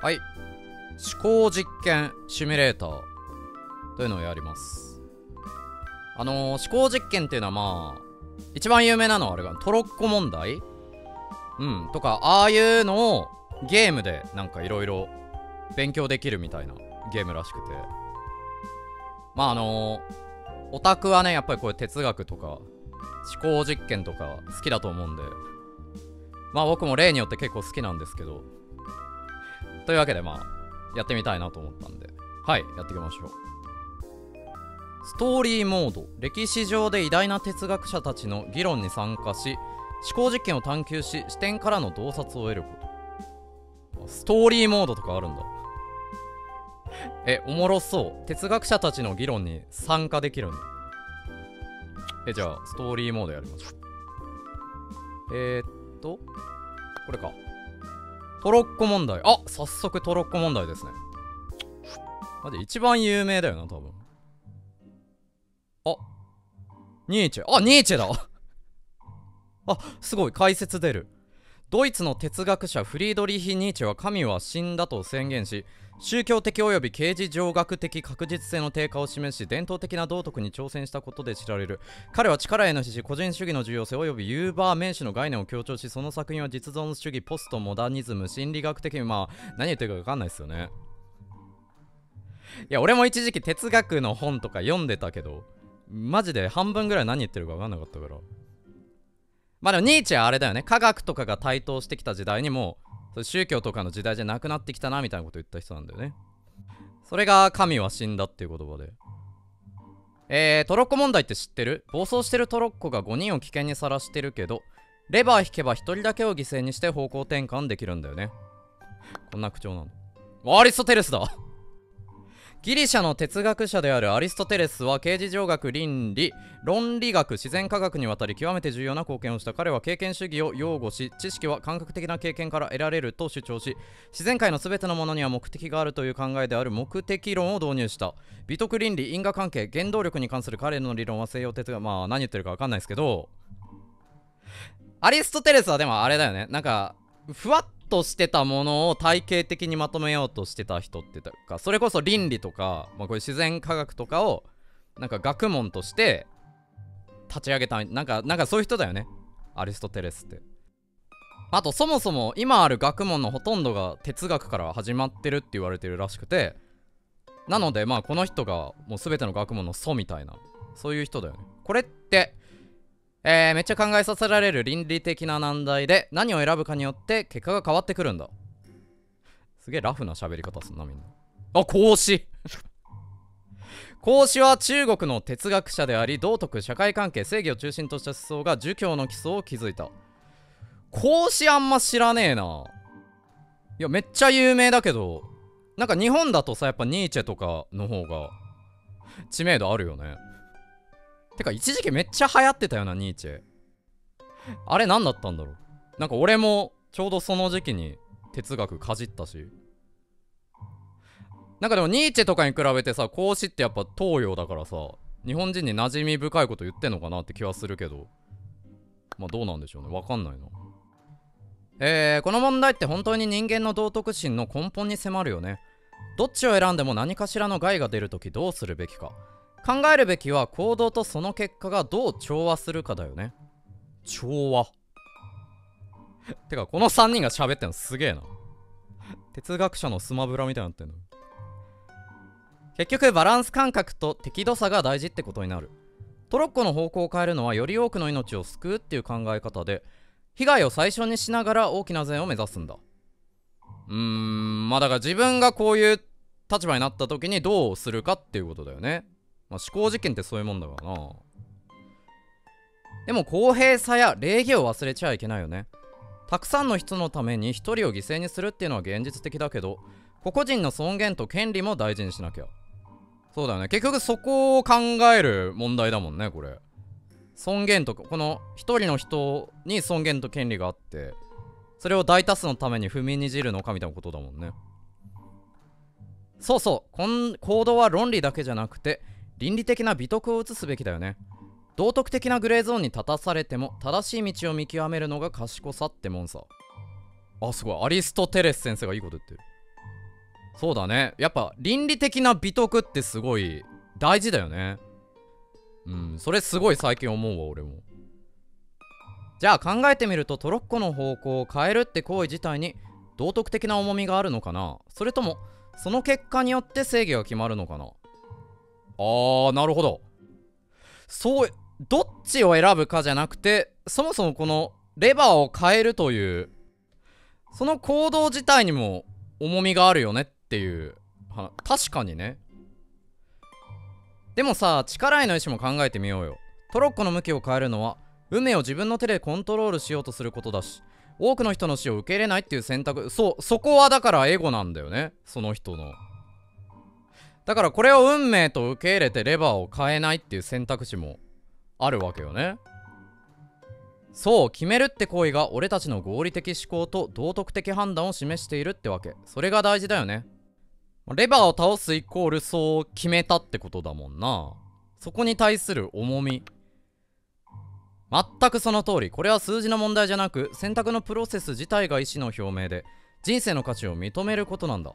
はい。思考実験シミュレーターというのをやります。思考実験っていうのはまあ、一番有名なのはあれがトロッコ問題とか、ああいうのをゲームでなんかいろいろ勉強できるみたいなゲームらしくて。まあオタクはね、やっぱりこういう哲学とか思考実験とか好きだと思うんで、まあ僕も例によって結構好きなんですけど、というわけでまあやってみたいなと思ったんで、はい、やっていきましょう。ストーリーモード。歴史上で偉大な哲学者たちの議論に参加し、思考実験を探求し、視点からの洞察を得ること。ストーリーモードとかあるんだ。おもろそう。哲学者たちの議論に参加できるんだ。じゃあストーリーモードやりましょう。これか。トロッコ問題。あ、早速トロッコ問題ですね。マジ一番有名だよな、多分。あ、ニーチェ。あ、ニーチェだ。あ、すごい、解説出る。ドイツの哲学者フリードリヒ・ニーチェは神は死んだと宣言し、宗教的及び形而上学的確実性の低下を示し、伝統的な道徳に挑戦したことで知られる。彼は力への支持、個人主義の重要性及びユーバー名手の概念を強調し、その作品は実存主義、ポストモダニズム、心理学的にまあ何言ってるか分かんないですよね。いや、俺も一時期哲学の本とか読んでたけど、マジで半分ぐらい何言ってるか分かんなかったから。まあでもニーチェはあれだよね。科学とかが台頭してきた時代にも宗教とかの時代じゃなくなってきたなみたいなこと言った人なんだよね。それが神は死んだっていう言葉で。トロッコ問題って知ってる？暴走してるトロッコが5人を危険にさらしてるけど、レバー引けば1人だけを犠牲にして方向転換できるんだよね。こんな口調なの。アリストテレスだ。ギリシャの哲学者であるアリストテレスは形而上学、倫理、論理学、自然科学にわたり極めて重要な貢献をした。彼は経験主義を擁護し、知識は感覚的な経験から得られると主張し、自然界の全てのものには目的があるという考えである目的論を導入した。美徳倫理、因果関係、原動力に関する彼の理論は西洋哲学、まあ何言ってるか分かんないですけど、アリストテレスはでもあれだよね。なんかふわっとしてたものを体系的にまとめようとしてた人っていうか、それこそ倫理とか、まあ、こういう自然科学とかをなんか学問として立ち上げた、なんかそういう人だよね、アリストテレスって。あとそもそも今ある学問のほとんどが哲学から始まってるって言われてるらしくて、なのでまあこの人がもう全ての学問の祖みたいな、そういう人だよね。これってめっちゃ考えさせられる倫理的な難題で、何を選ぶかによって結果が変わってくるんだ。すげえラフな喋り方すんなみんな。あ、孔子。孔子は中国の哲学者であり、道徳、社会関係、正義を中心とした思想が儒教の基礎を築いた。孔子あんま知らねえな。いやめっちゃ有名だけど、なんか日本だとさ、やっぱニーチェとかの方が知名度あるよね。てか一時期めっちゃ流行ってたよな、ニーチェ。あれ何だったんだろう。なんか俺もちょうどその時期に哲学かじったし。なんかでもニーチェとかに比べてさ、孔子ってやっぱ東洋だからさ、日本人に馴染み深いこと言ってんのかなって気はするけど、まあどうなんでしょうね、わかんないな。この問題って本当に人間の道徳心の根本に迫るよね。どっちを選んでも何かしらの害が出るときどうするべきか。考えるべきは行動とその結果がどう調和するかだよね。調和てかこの3人が喋ってんのすげえな。哲学者のスマブラみたいになってんの。結局バランス感覚と適度さが大事ってことになる。トロッコの方向を変えるのはより多くの命を救うっていう考え方で、被害を最小にしながら大きな善を目指すんだ。まあだから自分がこういう立場になった時にどうするかっていうことだよね。まあ、思考実験ってそういうもんだからな。でも公平さや礼儀を忘れちゃいけないよね。たくさんの人のために一人を犠牲にするっていうのは現実的だけど、個々人の尊厳と権利も大事にしなきゃ。そうだよね。結局そこを考える問題だもんね、これ。尊厳とか、この一人の人に尊厳と権利があって、それを大多数のために踏みにじるのかみたいなことだもんね。そうそう、行動は論理だけじゃなくて倫理的な美徳を映すべきだよね。道徳的なグレーゾーンに立たされても正しい道を見極めるのが賢さってもんさ。あ、すごい、アリストテレス先生がいいこと言ってる。 そうだね。やっぱ倫理的な美徳ってすごい大事だよね。それすごい最近思うわ、俺も。じゃあ考えてみると、トロッコの方向を変えるって行為自体に道徳的な重みがあるのかな、それともその結果によって正義が決まるのかな。なるほど。そう、どっちを選ぶかじゃなくて、そもそもこのレバーを変えるというその行動自体にも重みがあるよねっていう。確かにね。でもさ、力への意志も考えてみようよ。トロッコの向きを変えるのは運命を自分の手でコントロールしようとすることだし、多くの人の死を受け入れないっていう選択、そこはだからエゴなんだよね、その人の。だからこれを運命と受け入れてレバーを変えないっていう選択肢もあるわけよね。そう、決めるって行為が俺たちの合理的思考と道徳的判断を示しているってわけ。それが大事だよね。レバーを倒すイコールそう決めたってことだもんな。そこに対する重み。全くその通り。これは数字の問題じゃなく、選択のプロセス自体が意思の表明で、人生の価値を認めることなんだ。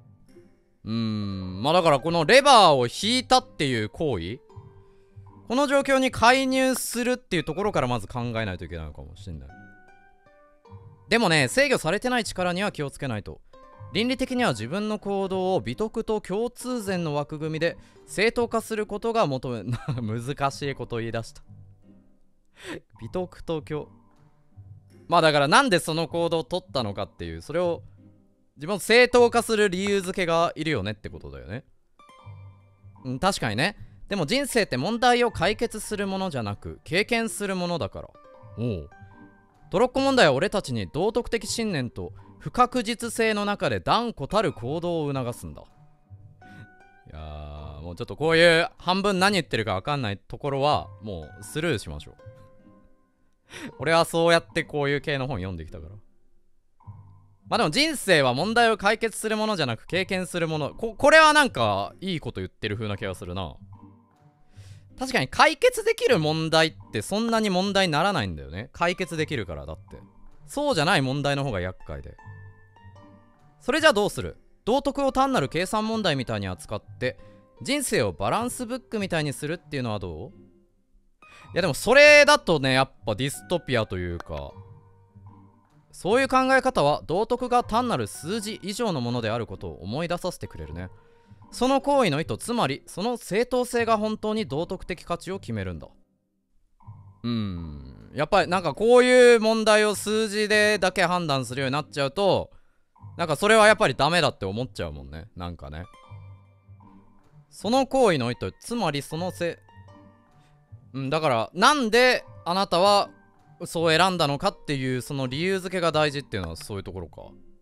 だからこのレバーを引いたっていう行為、この状況に介入するっていうところからまず考えないといけないのかもしれない。でもね、制御されてない力には気をつけないと。倫理的には自分の行動を美徳と共通善の枠組みで正当化することが求め難しいことを言い出した美徳とだからなんでその行動を取ったのかっていう、それを自分を正当化する理由付けがいるよねってことだよね。確かにね。でも人生って問題を解決するものじゃなく経験するものだから。トロッコ問題は俺たちに道徳的信念と不確実性の中で断固たる行動を促すんだ。いやー、もうちょっとこういう半分何言ってるか分かんないところはもうスルーしましょう。俺はそうやってこういう系の本読んできたから。でも人生は問題を解決するものじゃなく経験するもの。これはなんかいいこと言ってる風な気がするな。確かに解決できる問題ってそんなに問題にならないんだよね。解決できるから。だってそうじゃない問題の方が厄介で。それじゃあどうする？道徳を単なる計算問題みたいに扱って人生をバランスブックみたいにするっていうのはどう？いやでもそれだとね、やっぱディストピアというか、そういう考え方は道徳が単なる数字以上のものであることを思い出させてくれるね。その行為の意図、つまりその正当性が本当に道徳的価値を決めるんだ。やっぱりなんかこういう問題を数字でだけ判断するようになっちゃうと、なんかそれはやっぱりダメだって思っちゃうもんね。なんかね、その行為の意図、つまりそのだからなんであなたはそう選んだのかっていうその理由付けが大事っていうのはそういうところか。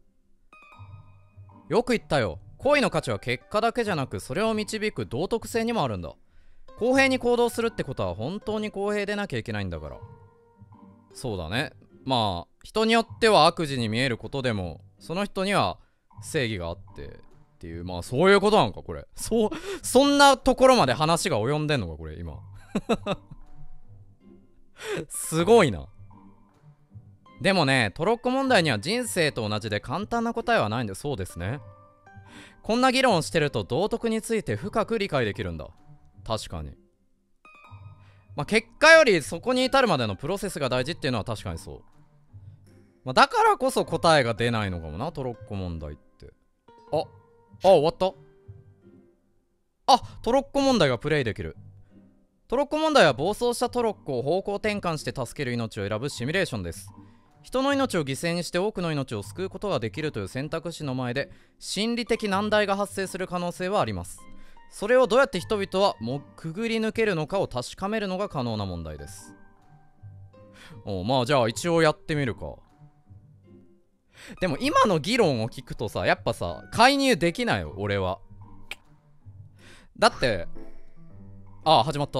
よく言ったよ。行為の価値は結果だけじゃなく、それを導く道徳性にもあるんだ。公平に行動するってことは本当に公平でなきゃいけないんだから。そうだね。人によっては悪事に見えることでも、その人には正義があってっていう、そういうことなのかこれ。そんなところまで話が及んでんのかこれ今。すごいな。でもね、トロッコ問題には人生と同じで簡単な答えはないんで。そうですね。こんな議論をしてると道徳について深く理解できるんだ。確かに。結果よりそこに至るまでのプロセスが大事っていうのは確かにそう。だからこそ答えが出ないのかもな、トロッコ問題って。終わった。トロッコ問題がプレイできる。トロッコ問題は暴走したトロッコを方向転換して助ける命を選ぶシミュレーションです。人の命を犠牲にして多くの命を救うことができるという選択肢の前で心理的難題が発生する可能性はあります。それをどうやって人々はくぐり抜けるのかを確かめるのが可能な問題です。じゃあ一応やってみるか。でも今の議論を聞くとさ、やっぱさ介入できないよ俺は。だって始まった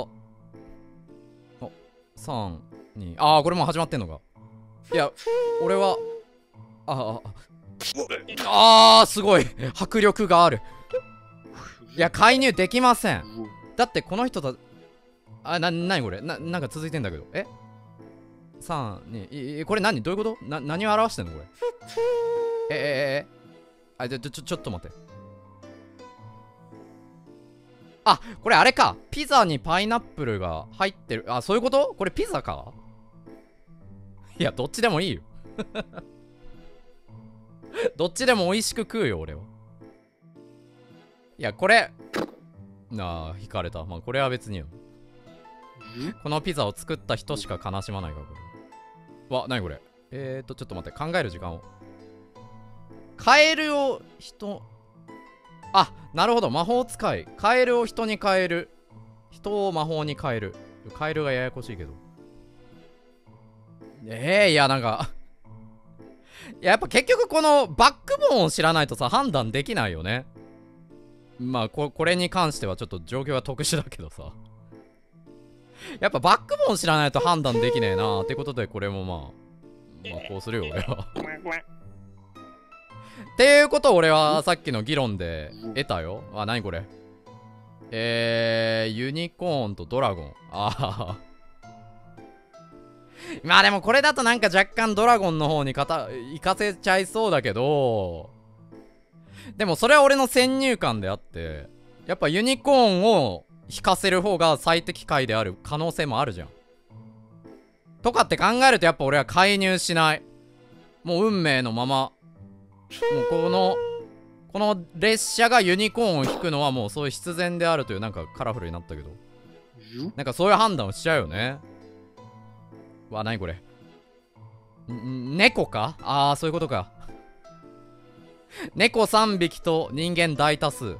。3、2、これもう始まってんのか。いや俺はすごい迫力がある。いや介入できません。だってこの人となにこれなんか続いてんだけど。3、2、これ何どういうこと？何を表してんのこれ。ちょっと待って。 あ、これあれか。ピザにパイナップルが入ってる。あ、そういうこと？これピザか？いや、どっちでもいいよ。どっちでも美味しく食うよ、俺は。いや、これ。なあ、引かれた。まあ、これは別によ。このピザを作った人しか悲しまないか、これ。わ、なにこれ。ちょっと待って、考える時間を。カエルをあ、なるほど、魔法使い。カエルを人に変える。人を魔法に変える。カエルがややこしいけど。いや、なんかいや、やっぱ結局このバックボーンを知らないとさ、判断できないよね。まあ、これに関してはちょっと状況は特殊だけどさ。やっぱバックボーン知らないと判断できねえなってことで、これもまあこうするよ、俺は。っていうことを俺はさっきの議論で得たよ。あ、なにこれ。ユニコーンとドラゴン。ああ。まあでもこれだとなんか若干ドラゴンの方に行かせちゃいそうだけど、でもそれは俺の先入観であって、やっぱユニコーンを引かせる方が最適解である可能性もあるじゃん。とかって考えるとやっぱ俺は介入しない。もう運命のまま。もうこの列車がユニコーンを引くのはもうそういう必然であるという、なんかカラフルになったけど、なんかそういう判断をしちゃうよね。わ、なにこれ。猫か？ああ、そういうことか。猫3匹と人間大多数。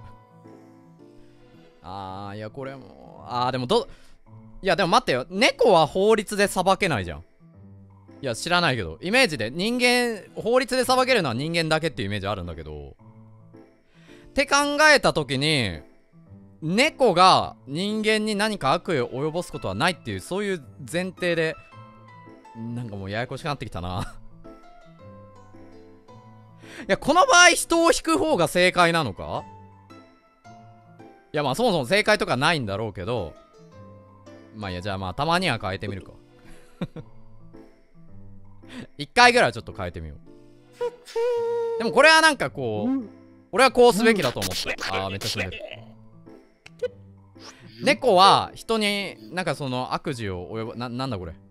あー、いや、これも。でもいや、でも待ってよ。猫は法律で裁けないじゃん。いや、知らないけど。イメージで、法律で裁けるのは人間だけっていうイメージあるんだけど。って考えたときに、猫が人間に何か悪意を及ぼすことはないっていう、そういう前提で、なんかもうややこしくなってきたな。いや、この場合人を引く方が正解なのか？いや、まあそもそも正解とかないんだろうけど、まあいや、じゃあまあたまには変えてみるか。一回ぐらいちょっと変えてみよう。でもこれはなんかこう、俺はこうすべきだと思った。めっちゃ死んでる。猫は人になんかその悪事を及ぼ、なんだこれ。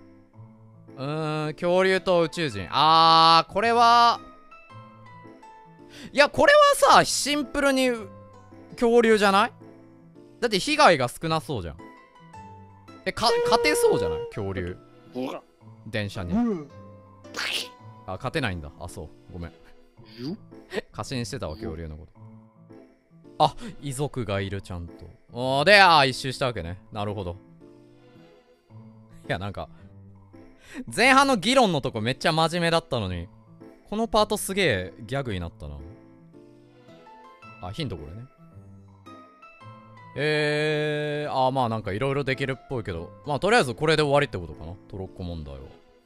恐竜と宇宙人。これは、いや、これはさ、シンプルに恐竜じゃない？だって被害が少なそうじゃん。勝てそうじゃない？恐竜。電車に。勝てないんだ。そう。ごめん。過信してたわ、恐竜のこと。遺族がいる、ちゃんと。で、一周したわけね。なるほど。いや、なんか、前半の議論のとこめっちゃ真面目だったのに、このパートすげえギャグになったな。ヒントこれね。まあなんかいろいろできるっぽいけど、まあとりあえずこれで終わりってことかな。トロッコ問題は。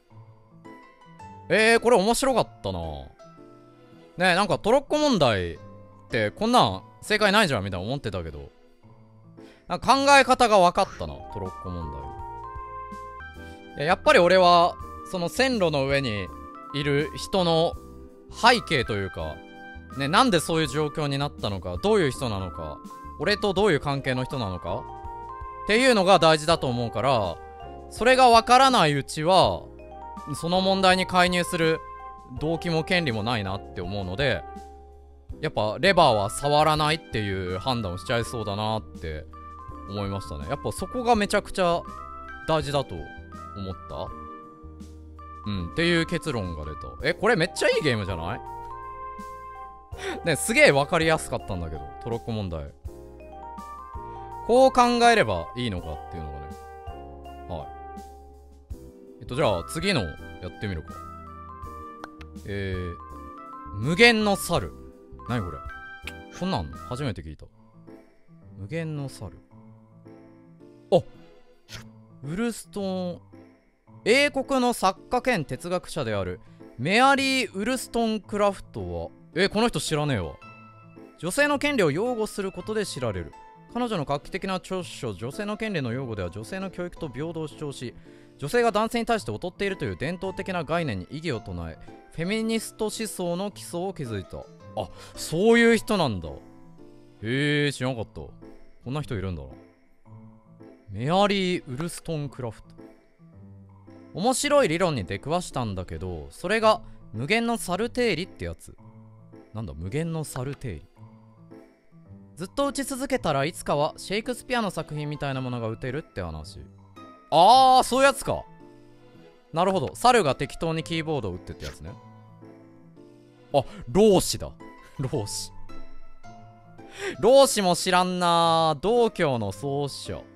これ面白かったな。ねえ、なんかトロッコ問題ってこんなん正解ないじゃんみたいな思ってたけど、なんか考え方が分かったな、トロッコ問題。やっぱり俺はその線路の上にいる人の背景というかね、なんでそういう状況になったのか、どういう人なのか、俺とどういう関係の人なのかっていうのが大事だと思うから、それが分からないうちはその問題に介入する動機も権利もないなって思うので、やっぱレバーは触らないっていう判断をしちゃいそうだなって思いましたね。やっぱそこがめちゃくちゃ大事だと思った。っていう結論が出た。これめっちゃいいゲームじゃない？ね、すげえ分かりやすかったんだけど、トロッコ問題。こう考えればいいのかっていうのがね。じゃあ次のやってみるか。無限の猿。何これ？そんなん初めて聞いた。無限の猿。ウルストン。英国の作家兼哲学者であるメアリー・ウルストンクラフトは、この人知らねえわ。女性の権利を擁護することで知られる。彼女の画期的な著書、女性の権利の擁護では女性の教育と平等を主張し、女性が男性に対して劣っているという伝統的な概念に異議を唱え、フェミニスト思想の基礎を築いた。そういう人なんだ。知らなかった。ここんな人いるんだな。メアリー・ウルストンクラフト。面白い理論に出くわしたんだけど、それが無限のサル定理ってやつ。なんだ無限のサル定理。ずっと打ち続けたらいつかはシェイクスピアの作品みたいなものが打てるって話。あー、そういうやつか。なるほど。猿が適当にキーボードを打ってってやつね。あ、老子だ。老子。老子も知らんな。道教の創始者。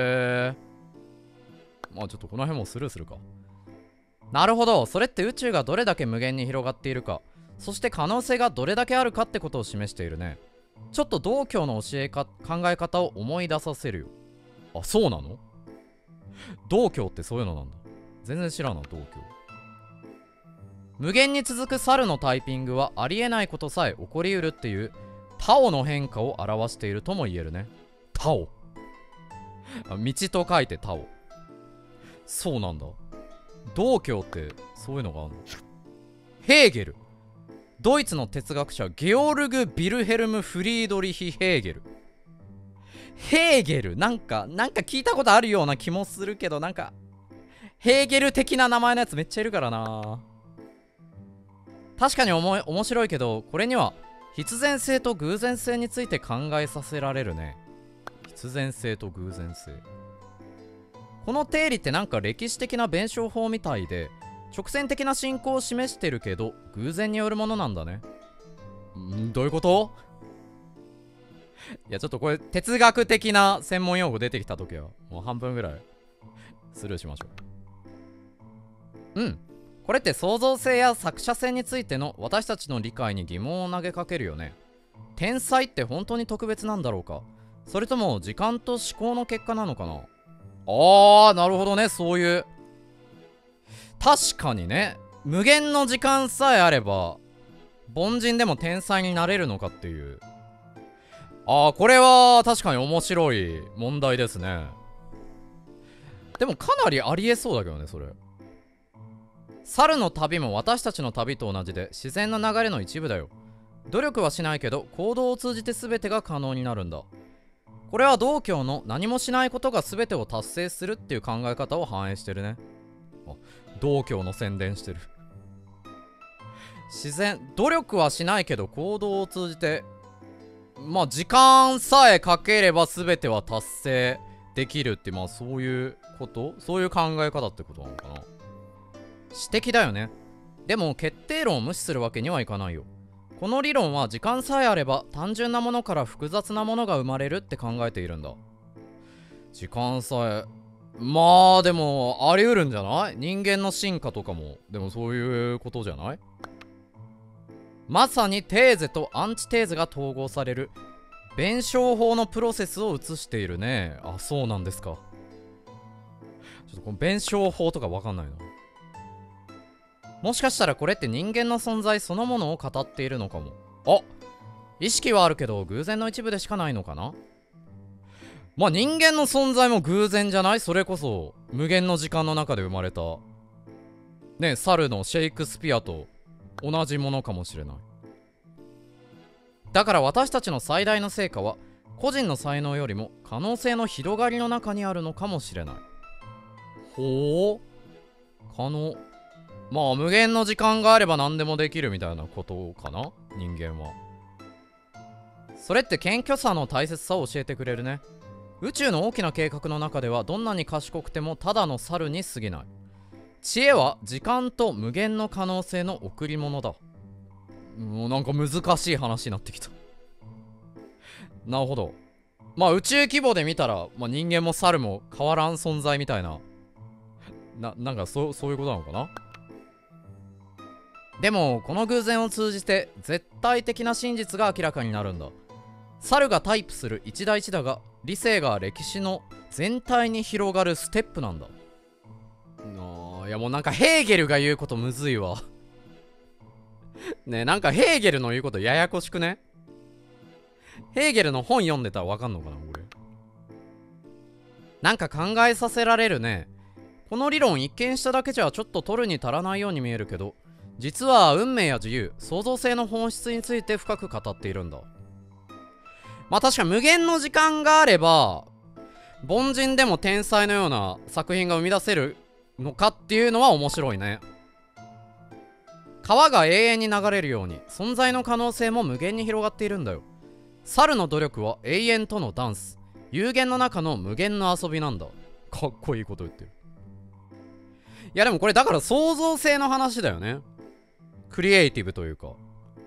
まあちょっとこの辺もスルーするか。なるほど。それって宇宙がどれだけ無限に広がっているか、そして可能性がどれだけあるかってことを示しているね。ちょっと道教の考え方を思い出させるよ。あ、そうなの？道教ってそういうのなんだ。全然知らんな、道教。無限に続く猿のタイピングはありえないことさえ起こりうるっていうタオの変化を表しているとも言えるね。タオ。道と書いてタオ。そうなんだ。道教ってそういうのがあるの？ヘーゲル。ドイツの哲学者ゲオルグ・ビルヘルム・フリードリヒ・ヘーゲル。ヘーゲルなんか聞いたことあるような気もするけど、なんかヘーゲル的な名前のやつめっちゃいるからな。確かに面白いけど、これには必然性と偶然性について考えさせられるね。必然性と偶然性。この定理ってなんか歴史的な弁証法みたいで、直線的な進行を示してるけど偶然によるものなんだね。どういうこと？いやちょっとこれ哲学的な専門用語出てきた時はもう半分ぐらいスルーしましょう。これって創造性や作者性についての私たちの理解に疑問を投げかけるよね。天才って本当に特別なんだろうか、それとも時間と思考の結果なのかな。なるほどね。そういう、確かにね、無限の時間さえあれば凡人でも天才になれるのかっていう。これは確かに面白い問題ですね。でもかなりありえそうだけどね、それ。猿の旅も私たちの旅と同じで自然な流れの一部だよ。努力はしないけど行動を通じて全てが可能になるんだ。これは道教の何もしないことが全てを達成するっていう考え方を反映してるね。道教の宣伝してる。努力はしないけど行動を通じて、まあ時間さえかければ全ては達成できるって、まあそういうこと、そういう考え方ってことなのかな。詩的だよね。でも決定論を無視するわけにはいかないよ。この理論は時間さえあれば単純なものから複雑なものが生まれるって考えているんだ。時間さえ、まあでもあり得るんじゃない？人間の進化とかもでもそういうことじゃない？まさにテーゼとアンチテーゼが統合される弁証法のプロセスを映しているね。あ、そうなんですか。ちょっとこの弁証法とかわかんないな。もしかしたらこれって人間の存在そのものを語っているのかも。意識はあるけど偶然の一部でしかないのかな。まあ人間の存在も偶然じゃない？それこそ無限の時間の中で生まれたね、猿のシェイクスピアと同じものかもしれない。だから私たちの最大の成果は個人の才能よりも可能性の広がりの中にあるのかもしれない。ほう、可能。まあ無限の時間があれば何でもできるみたいなことかな、人間は。それって謙虚さの大切さを教えてくれるね。宇宙の大きな計画の中ではどんなに賢くてもただの猿に過ぎない。知恵は時間と無限の可能性の贈り物だ。もうなんか難しい話になってきた。なるほど。まあ宇宙規模で見たら、まあ、人間も猿も変わらん存在みたいな、なんかそういうことなのかな。でもこの偶然を通じて絶対的な真実が明らかになるんだ。猿がタイプする一打一打が理性が歴史の全体に広がるステップなんだ。いやもうなんかヘーゲルが言うことむずいわ。ねえ、なんかヘーゲルの言うことややこしくね。ヘーゲルの本読んでたらわかんのかなこれ。なんか考えさせられるね。この理論一見しただけじゃちょっと取るに足らないように見えるけど、実は運命や自由、創造性の本質について深く語っているんだ。 まあ確かに無限の時間があれば凡人でも天才のような作品が生み出せるのかっていうのは面白いね。川が永遠に流れるように存在の可能性も無限に広がっているんだよ。猿の努力は永遠とのダンス、有限の中の無限の遊びなんだ。かっこいいこと言ってる。いやでもこれだから創造性の話だよね。クリエイティブというか。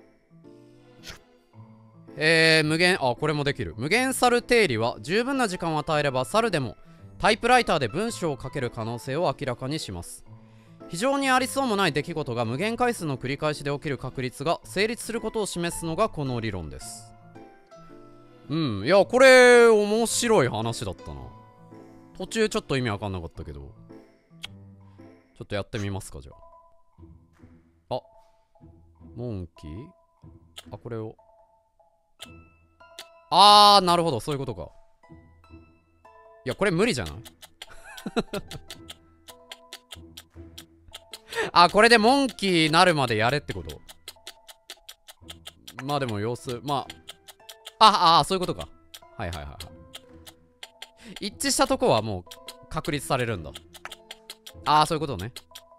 無限、これもできる。無限猿定理は十分な時間を与えれば猿でもタイプライターで文章を書ける可能性を明らかにします。非常にありそうもない出来事が無限回数の繰り返しで起きる確率が成立することを示すのがこの理論です。いやこれ面白い話だったな。途中ちょっと意味わかんなかったけど、ちょっとやってみますか。じゃあモンキー、これをなるほど、そういうことか。いやこれ無理じゃないこれでモンキーなるまでやれってこと。まあでも様子、まあそういうことか。はいはいはいはい。一致したとこはもう確立されるんだ。そういうことね。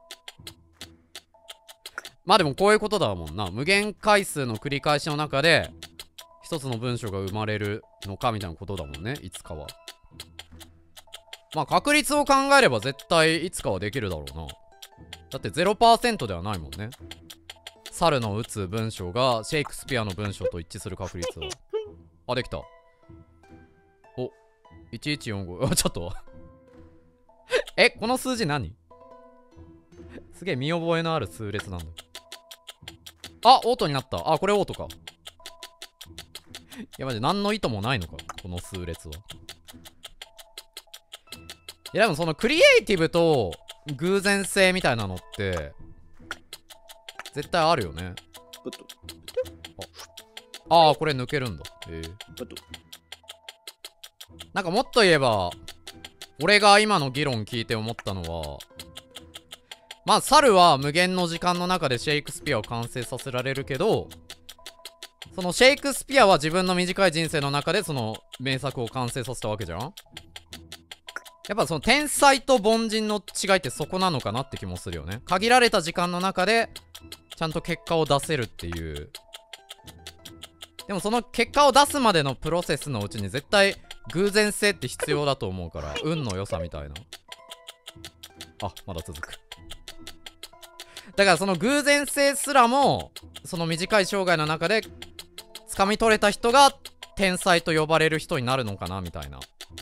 まあでもこういうことだもんな。無限回数の繰り返しの中で一つの文章が生まれるのかみたいなことだもんね、いつかは。まあ確率を考えれば絶対いつかはできるだろうな。だって 0% ではないもんね。猿の打つ文章がシェイクスピアの文章と一致する確率は。できた。1145 ちょっとこの数字何すげえ見覚えのある数列なんだ。オートになった。これオートか。いやマジ何の意図もないのかこの数列は。いやでもそのクリエイティブと偶然性みたいなのって絶対あるよね。これ抜けるんだ。なんかもっと言えば俺が今の議論聞いて思ったのは、まあ猿は無限の時間の中でシェイクスピアを完成させられるけど、そのシェイクスピアは自分の短い人生の中でその名作を完成させたわけじゃん。やっぱその天才と凡人の違いってそこなのかなって気もするよね。限られた時間の中でちゃんと結果を出せるっていう。でもその結果を出すまでのプロセスのうちに絶対偶然性って必要だと思うから、運の良さみたいな。まだ続く。だからその偶然性すらもその短い生涯の中で掴み取れた人が天才と呼ばれる人になるのかなみたいな。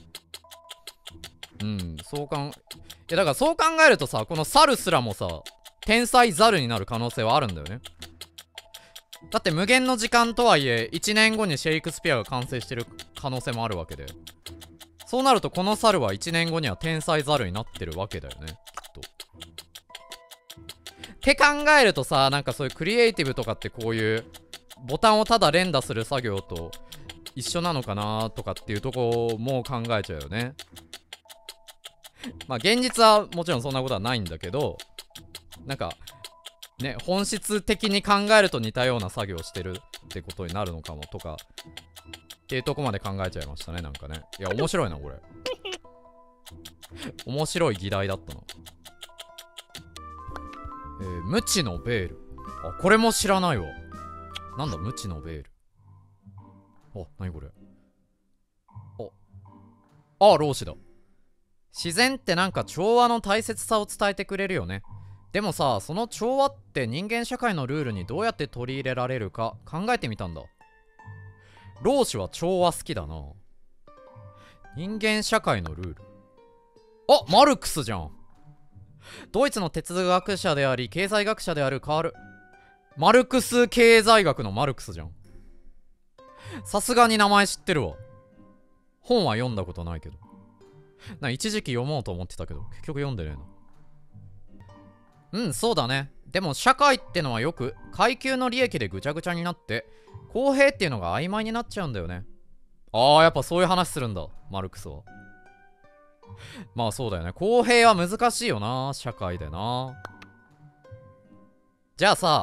だからそう考えるとさ、この猿すらもさ天才猿になる可能性はあるんだよね。だって無限の時間とはいえ1年後にシェイクスピアが完成してる可能性もあるわけで、そうなるとこの猿は1年後には天才猿になってるわけだよね、きっと。って考えるとさ、なんかそういうクリエイティブとかってこういうボタンをただ連打する作業と一緒なのかなとかっていうとこも考えちゃうよね。まあ現実はもちろんそんなことはないんだけど、なんかね、本質的に考えると似たような作業をしてるってことになるのかもとかっていうとこまで考えちゃいましたね。なんかね、いや面白いなこれ。面白い議題だったな。無知のベール。これも知らないわ。なんだ無知のベール。なにこれ。老子だ。自然ってなんか調和の大切さを伝えてくれるよね。でもさ、その調和って人間社会のルールにどうやって取り入れられるか考えてみたんだ。老子は調和好きだな。人間社会のルール。マルクスじゃん。ドイツの哲学者であり経済学者であるマルクス経済学のマルクスじゃん。さすがに名前知ってるわ。本は読んだことないけど。一時期読もうと思ってたけど結局読んでねえな。そうだね。でも社会ってのはよく階級の利益でぐちゃぐちゃになって公平っていうのが曖昧になっちゃうんだよね。やっぱそういう話するんだマルクスは。まあそうだよね。公平は難しいよな社会でな。じゃあさ、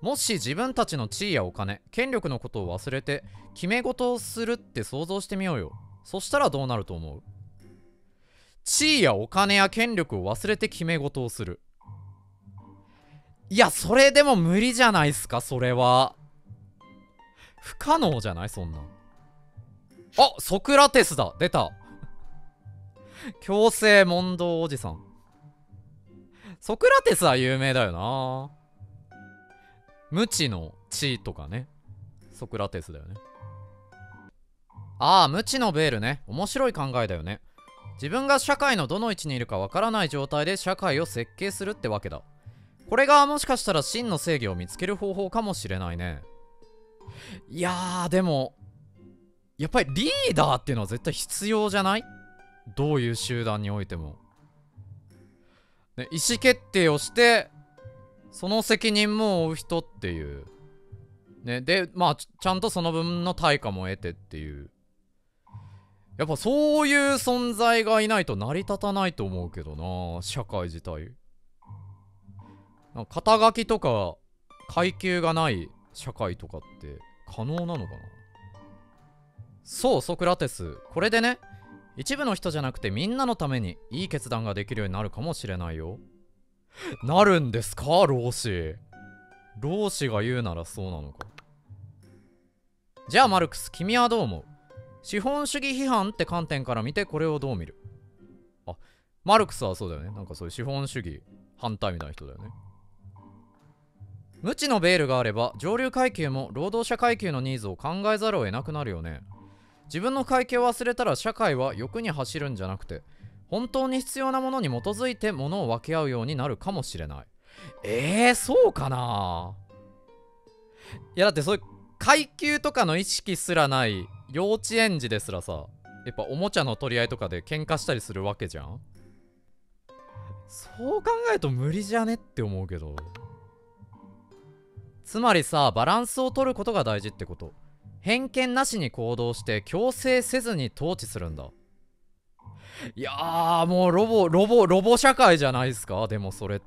もし自分たちの地位やお金、権力のことを忘れて決め事をするって想像してみようよ。そしたらどうなると思う？地位やお金や権力を忘れて決め事をする。いや、それでも無理じゃないっすか、それは。不可能じゃない？そんな。あ、ソクラテスだ。出た。強制問答おじさん。ソクラテスは有名だよな。無知の知とかね。ソクラテスだよね。ああ、無知のベールね。面白い考えだよね。自分が社会のどの位置にいるかわからない状態で社会を設計するってわけだ。これがもしかしたら真の正義を見つける方法かもしれないね。いやー、でもやっぱりリーダーっていうのは絶対必要じゃない？どういう集団においても、ね、意思決定をしてその責任も負う人っていうね。でまあちゃんとその分の対価も得てっていう、やっぱそういう存在がいないと成り立たないと思うけどな、社会自体。なんか肩書きとか階級がない社会とかって可能なのかな。そう、ソクラテス。これでね、一部の人じゃなくてみんなのためにいい決断ができるようになるかもしれないよ。なるんですか、老子。老子が言うならそうなのか。じゃあマルクス、君はどう思う？資本主義批判って観点から見てこれをどう見る？あ、マルクスはそうだよね。なんかそういう資本主義反対みたいな人だよね。無知のベールがあれば上流階級も労働者階級のニーズを考えざるを得なくなるよね。自分の階級を忘れたら社会は欲に走るんじゃなくて、本当に必要なものに基づいて物を分け合うようになるかもしれない。そうかな。いやだってそういう階級とかの意識すらない幼稚園児ですらさ、やっぱおもちゃの取り合いとかで喧嘩したりするわけじゃん。そう考えると無理じゃねって思うけど。つまりさ、バランスを取ることが大事ってこと。偏見なしに行動して強制せずに統治するんだ。いやー、もうロボ社会じゃないですか。でもそれって。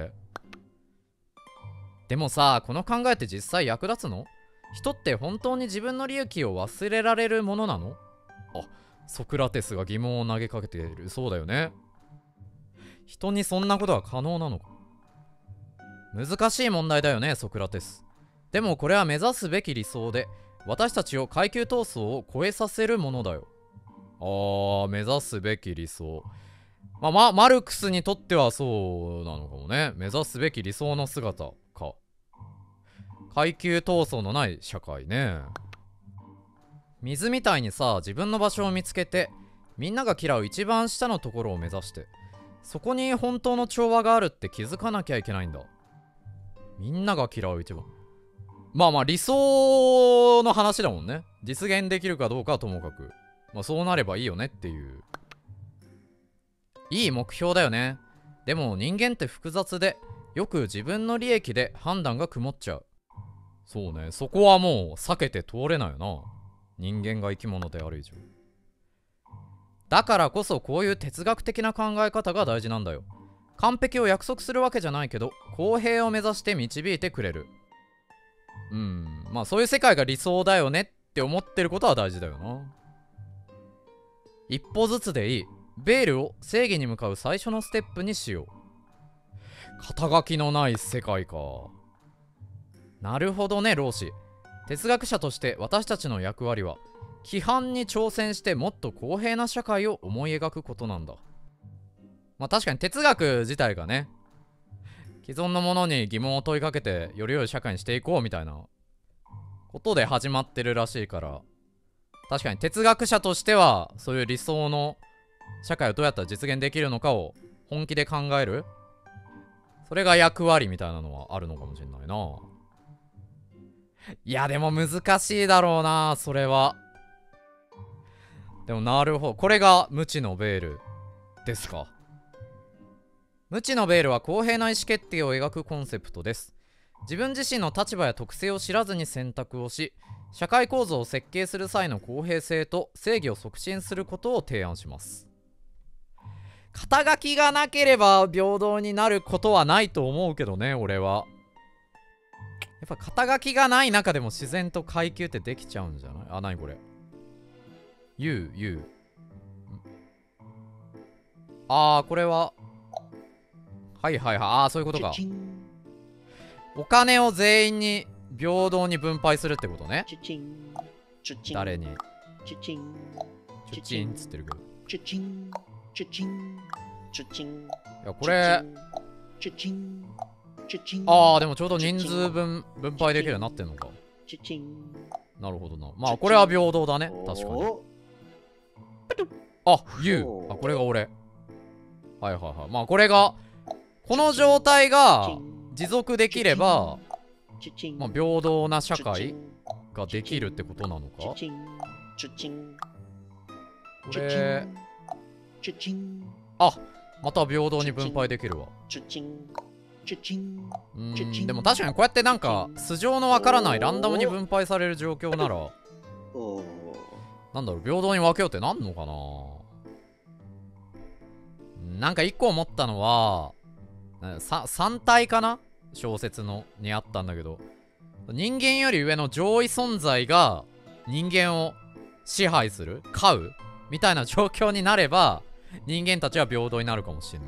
でもさ、この考えって実際役立つの？人って本当に自分の利益を忘れられるものなの？あ、ソクラテスが疑問を投げかけている。そうだよね。人にそんなことは可能なのか。難しい問題だよね、ソクラテス。でもこれは目指すべき理想で、私たちを階級闘争を超えさせるものだよ。目指すべき理想。マルクスにとってはそうなのかもね。目指すべき理想の姿か。階級闘争のない社会ね。水みたいにさ、自分の場所を見つけて、みんなが嫌う一番下のところを目指して、そこに本当の調和があるって気づかなきゃいけないんだ。みんなが嫌う一番。理想の話だもんね。実現できるかどうかはともかく、そうなればいいよねっていう、いい目標だよね。でも人間って複雑で、よく自分の利益で判断が曇っちゃう。そうね、そこはもう避けて通れないよな、人間が生き物である以上。だからこそこういう哲学的な考え方が大事なんだよ。完璧を約束するわけじゃないけど、公平を目指して導いてくれる。そういう世界が理想だよねって思ってることは大事だよな。一歩ずつでいい。ベールを正義に向かう最初のステップにしよう。肩書きのない世界か。なるほどね、老子。哲学者として私たちの役割は、規範に挑戦してもっと公平な社会を思い描くことなんだ。確かに哲学自体がね、既存のものに疑問を問いかけてより良い社会にしていこうみたいなことで始まってるらしいから、確かに哲学者としてはそういう理想の社会をどうやったら実現できるのかを本気で考える、それが役割みたいなのはあるのかもしれないな。いやでも難しいだろうな、それは。でもなるほど、これが無知のベールですか。無知のベールは公平な意思決定を描くコンセプトです。自分自身の立場や特性を知らずに選択をし、社会構造を設計する際の公平性と正義を促進することを提案します。肩書きがなければ平等になることはないと思うけどね、俺は。 ぱ肩書きがない中でも自然と階級ってできちゃうんじゃない？あ、なにこれ。U。あー、これは。はいはいはい。あー、そういうことか。お金を全員に平等に分配するってことね。誰に？チュチンっつってるけど。いや、これ。ああ、でもちょうど人数分配できるようになってんのか。なるほどな。まあ、これは平等だね。確かに。あ、U。あ、これが俺。はいはいはい。まあ、これが、この状態が持続できれば、まあ、平等な社会ができるってことなのか。これ、あ、また平等に分配できるわ。でも確かにこうやってなんか素性のわからないランダムに分配される状況ならなんだろう、平等に分けようってなんのかな。なんか一個思ったのは3体かな、小説のにあったんだけど、人間より上の上位存在が人間を支配する、飼うみたいな状況になれば人間たちは平等になるかもしれない。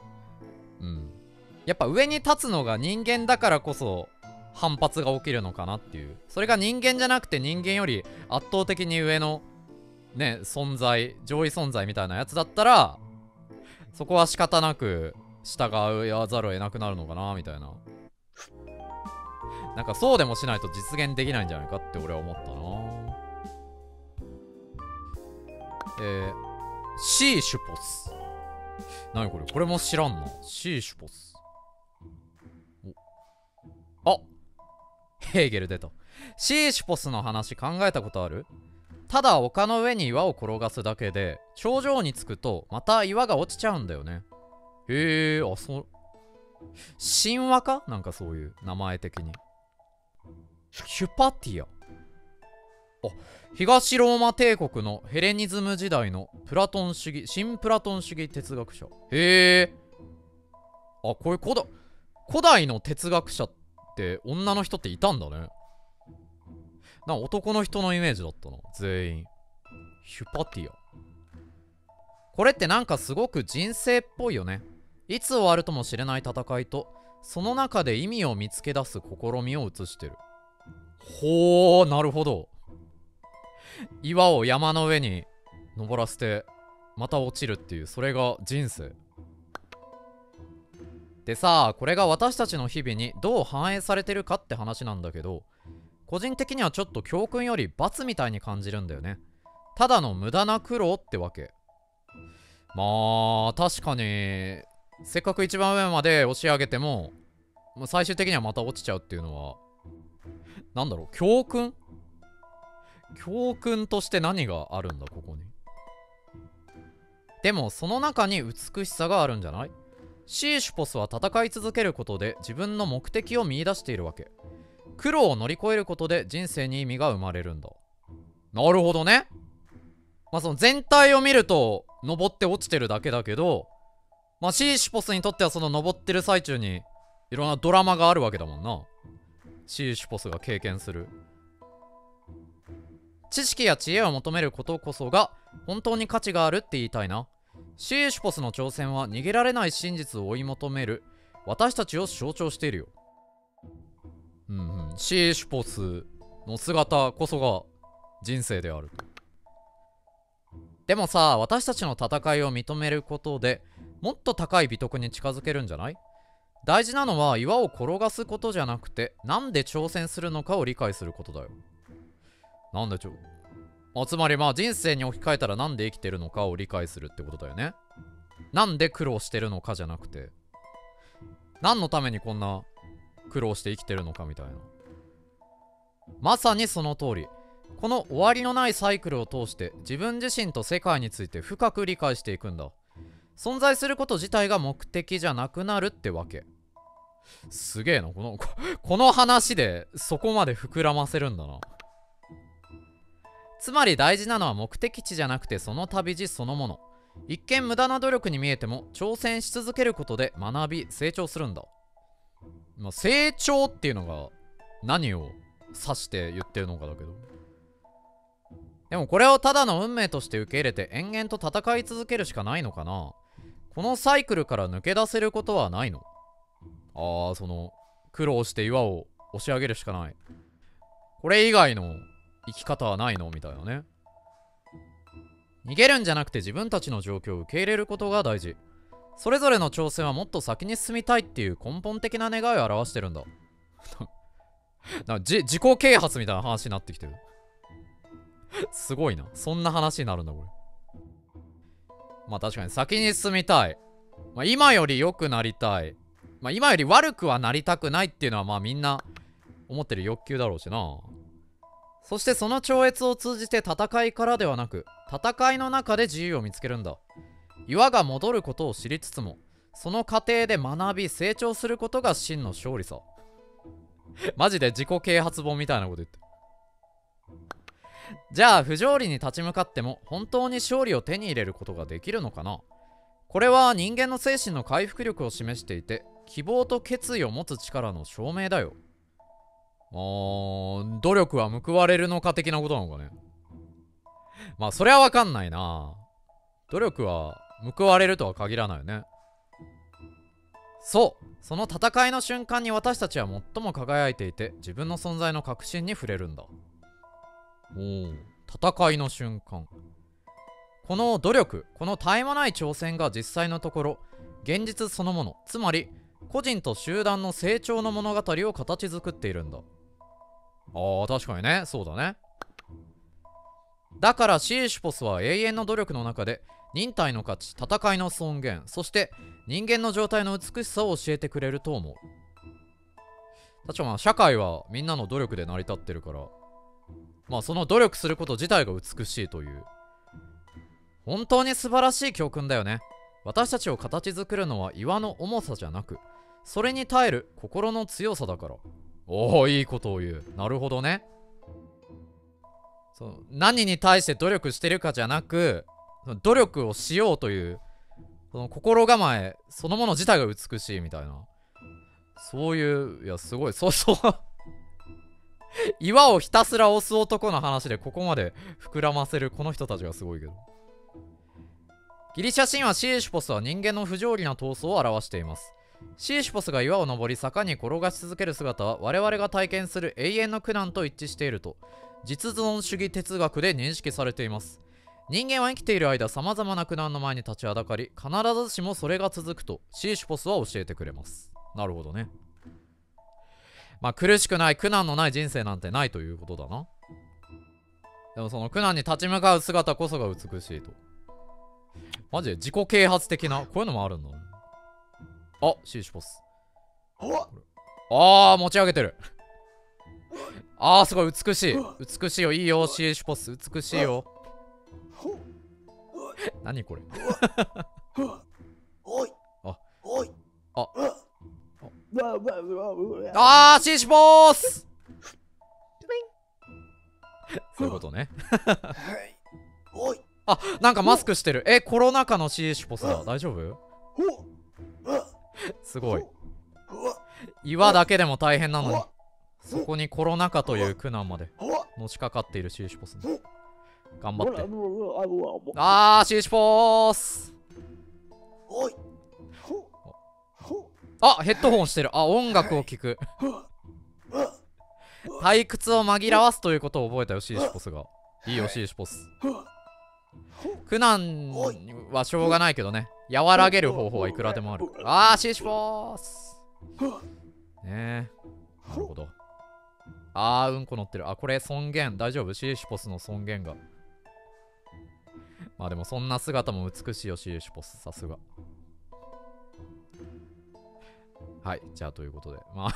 やっぱ上に立つのが人間だからこそ反発が起きるのかなっていう。それが人間じゃなくて人間より圧倒的に上のね、存在、上位存在みたいなやつだったらそこは仕方なく従わざるを得なくなるのかなみたいな。なんかそうでもしないと実現できないんじゃないかって俺は思ったな。シーシュポス。何これ、これも知らんな。シーシュポス。あ、ヘーゲル出た。シーシュポスの話考えたことある？ただ丘の上に岩を転がすだけで頂上に着くとまた岩が落ちちゃうんだよね。へえ、あ、そう、神話かなんかそういう名前的に。ヒュパティア。あ、東ローマ帝国のヘレニズム時代のプラトン主義、新プラトン主義哲学者。へえ。あ、こういう古代の哲学者って女の人っていたんだね。なんか男の人のイメージだったな、全員。ヒュパティア。これってなんかすごく人生っぽいよね。いつ終わるともしれない戦いと、その中で意味を見つけ出す試みを映してる。ほー、なるほど。岩を山の上に登らせてまた落ちるっていう、それが人生でさ。これが私たちの日々にどう反映されてるかって話なんだけど、個人的にはちょっと教訓より罰みたいに感じるんだよね。ただの無駄な苦労ってわけ。まあ確かにせっかく一番上まで押し上げても最終的にはまた落ちちゃうっていうのはなんだろう、教訓として何があるんだここに。でもその中に美しさがあるんじゃない？シーシュポスは戦い続けることで自分の目的を見出しているわけ。苦労を乗り越えることで人生に意味が生まれるんだ。なるほどね。まあその全体を見ると登って落ちてるだけだけど、まあシーシュポスにとってはその登ってる最中にいろんなドラマがあるわけだもんな。シーシュポスが経験する知識や知恵を求めることこそが本当に価値があるって言いたいな。シーシュポスの挑戦は逃げられない真実を追い求める私たちを象徴しているよ。シーシュポスの姿こそが人生であると。でもさ、私たちの戦いを認めることでもっと高い美徳に近づけるんじゃない？大事なのは岩を転がすことじゃなくて、なんで挑戦するのかを理解することだよ。なんでつまりまあ人生に置き換えたらなんで生きてるのかを理解するってことだよね。なんで苦労してるのかじゃなくて、何のためにこんな苦労して生きてるのかみたいな。まさにその通り。この終わりのないサイクルを通して自分自身と世界について深く理解していくんだ。存在すること自体が目的じゃなくなるってわけ。すげえな、この話でそこまで膨らませるんだな。つまり大事なのは目的地じゃなくてその旅路そのもの。一見無駄な努力に見えても挑戦し続けることで学び成長するんだ。成長っていうのが何を指して言ってるのかだけど。でもこれをただの運命として受け入れて延々と戦い続けるしかないのかな。このサイクルから抜け出せることはないの？その苦労して岩を押し上げるしかない。これ以外の生き方はないのみたいなね。逃げるんじゃなくて自分たちの状況を受け入れることが大事。それぞれの挑戦はもっと先に進みたいっていう根本的な願いを表してるんだ。自己啓発みたいな話になってきてる。すごいな。そんな話になるんだこれ。まあ確かに先に進みたい。まあ今より良くなりたい。まあ今より悪くはなりたくないっていうのはまあみんな思ってる欲求だろうしな。そしてその超越を通じて戦いからではなく戦いの中で自由を見つけるんだ。岩が戻ることを知りつつもその過程で学び成長することが真の勝利さ。マジで自己啓発本みたいなこと言って。じゃあ不条理に立ち向かっても本当に勝利を手に入れることができるのかな。これは人間の精神の回復力を示していて希望と決意を持つ力の証明だよ。努力は報われるのか的なことなのかね。まあそれはわかんないな。努力は報われるとは限らないよね。そう、その戦いの瞬間に私たちは最も輝いていて自分の存在の確信に触れるんだ。戦いの瞬間。この努力、この絶え間ない挑戦が実際のところ現実そのもの、つまり個人と集団の成長の物語を形作っているんだ。確かにね、そうだね。だからシーシュポスは永遠の努力の中で忍耐の価値、戦いの尊厳、そして人間の状態の美しさを教えてくれると思う。確かまあ社会はみんなの努力で成り立ってるから、まあその努力すること自体が美しいという本当に素晴らしい教訓だよね。私たちを形作るのは岩の重さじゃなくそれに耐える心の強さだから。いいことを言う。なるほどね。何に対して努力してるかじゃなく努力をしようというその心構えそのもの自体が美しいみたいな、そういう、いやすごい、そう岩をひたすら押す男の話でここまで膨らませるこの人たちがすごいけど。ギリシャ神話シーシュポスは人間の不条理な闘争を表しています。シーシュポスが岩を登り坂に転がし続ける姿は我々が体験する永遠の苦難と一致していると実存主義哲学で認識されています。人間は生きている間様々な苦難の前に立ちはだかり必ずしもそれが続くとシーシュポスは教えてくれます。なるほどね。まあ苦しくない苦難のない人生なんてないということだな。でもその苦難に立ち向かう姿こそが美しいと。マジで自己啓発的なこういうのもあるんだね。シーシュポス。持ち上げてる。すごい美しい。美しいよ。いいよ、シーシュポス。美しいよ。何これ。シーシュポス。そういうことね。なんかマスクしてる。コロナ禍のシーシュポスだ。大丈夫？すごい。岩だけでも大変なのにそこにコロナ禍という苦難までのしかかっているシーシュポス、ね、頑張って。シーシュポス。ヘッドホンしてる。音楽を聴く。退屈を紛らわすということを覚えたよシーシュポスが。いいよシーシュポス。苦難はしょうがないけどね、和らげる方法はいくらでもある。シーシュポースねえ。なるほど。うんこ乗ってる。これ尊厳大丈夫？シーシュポスの尊厳が。まあでもそんな姿も美しいよシーシュポス、さすが。はい、じゃあということでま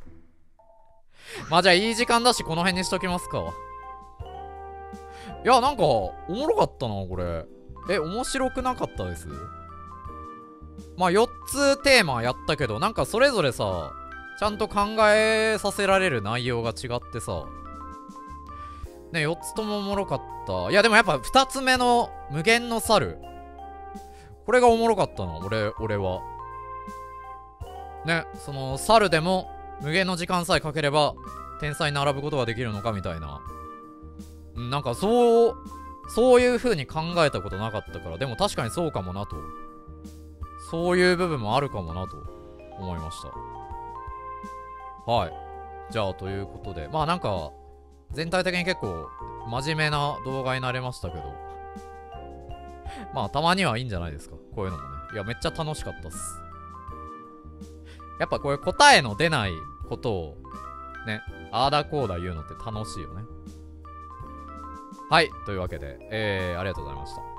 あじゃあいい時間だしこの辺にしときますか。いやなんかおもろかったなこれ。面白くなかったです？まあ4つテーマやったけどなんかそれぞれさちゃんと考えさせられる内容が違ってさね、4つともおもろかった。いやでもやっぱ2つ目の無限の猿、これがおもろかったな俺はね。その猿でも無限の時間さえかければ天才に並ぶことができるのかみたいな。なんかそういう風に考えたことなかったから、でも確かにそうかもなと。そういう部分もあるかもなと思いました。はい。じゃあ、ということで、まあなんか、全体的に結構真面目な動画になれましたけど、まあたまにはいいんじゃないですか。こういうのもね。いや、めっちゃ楽しかったっす。やっぱこういう答えの出ないことをね、あーだこーだ言うのって楽しいよね。はい。というわけで、ありがとうございました。